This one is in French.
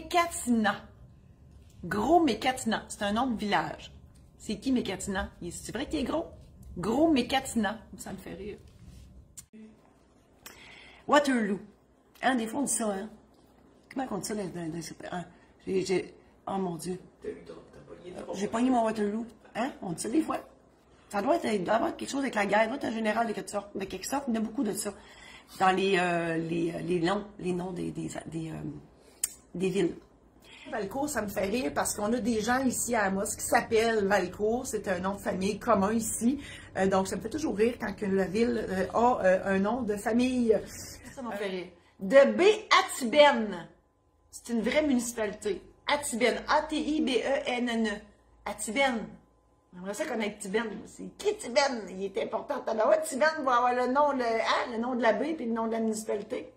Mécatina. Gros Mécatina. C'est un nom de village. C'est qui Mécatina? C'est vrai qu'il est gros? Gros Mécatina. Ça me fait rire. Waterloo. Hein, des fois on dit ça, hein? Comment on dit ça oh mon Dieu. J'ai pogné mon Waterloo. Hein? On dit ça des fois. Ça doit avoir quelque chose avec la guerre. Ça doit être un général de quelque sorte. Il y en a beaucoup de ça. Dans les noms des villes. Valcourt, ça me fait rire parce qu'on a des gens ici à Amos qui s'appellent Valcourt. C'est un nom de famille commun ici. Donc, ça me fait toujours rire quand que la ville a un nom de famille. Ça me fait rire. De B-Atibène. C'est une vraie municipalité. Atibène. A-T-I-B-E-N-N-E. Atibène. J'aimerais ça connaître Tibène. C'est qui Tibène? Il est important. Alors, Tibène va avoir le nom de la baie et le nom de la municipalité.